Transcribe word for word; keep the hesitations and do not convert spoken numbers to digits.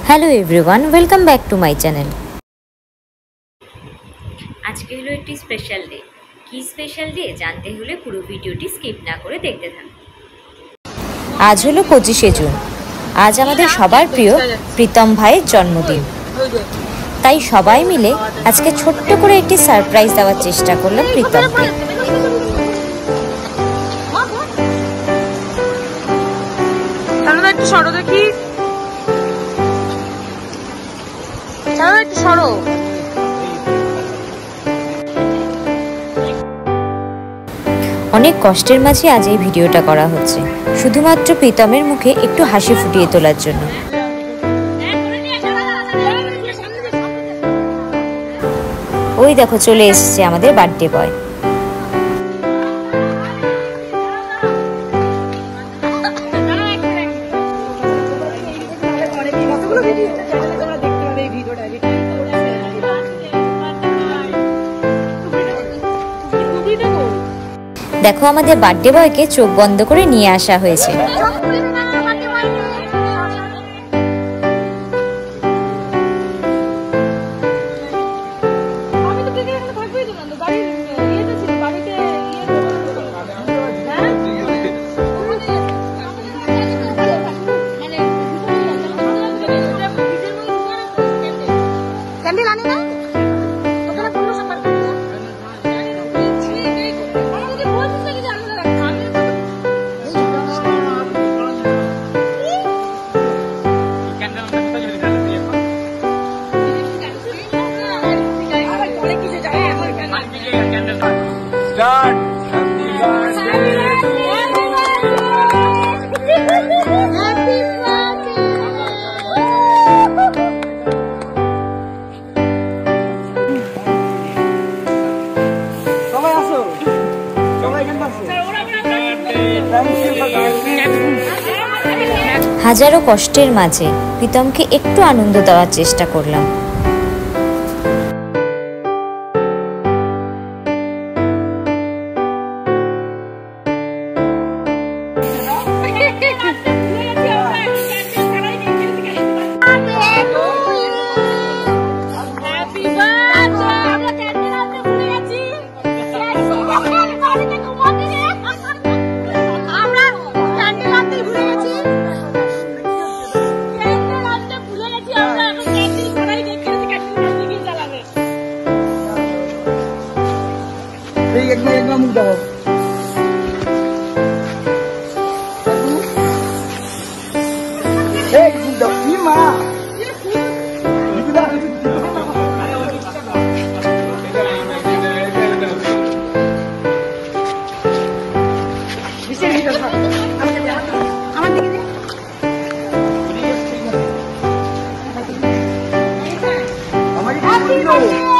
Hello everyone, welcome back to my channel. আজকে হলো একটি স্পেশাল ডে। কি স্পেশাল ডে জানতে হলে পুরো ভিডিওটি স্কিপ না করে দেখতে থাকুন। আজ হলো পঁচিশে জুন। আজ আমাদের সবার প্রিয় প্রীতম ভাইয়ের জন্মদিন। তাই সবাই মিলে আজকে ছোট্ট করে একটি সারপ্রাইজ দেওয়ার চেষ্টা করলাম প্রীতমকে। একটু সরো দেখি, একটু সরো। অনেক কষ্টের মাঝে আজ এই ভিডিওটা করা হচ্ছে, শুধুমাত্র প্রীতমের মুখে একটু হাসি ফুটিয়ে তোলার জন্য। ওই দেখো চলে এসেছে আমাদের বার্থডে বয়। দেখো আমাদের বার্থডে বয়কে চোখ বন্ধ করে নিয়ে আসা হয়েছে। হাজারো কষ্টের মাঝে প্রীতমকে একটু আনন্দ দেওয়ার চেষ্টা করলাম। एक में एक में मुंह दो। एक मुंह दो ये माँ। हमारी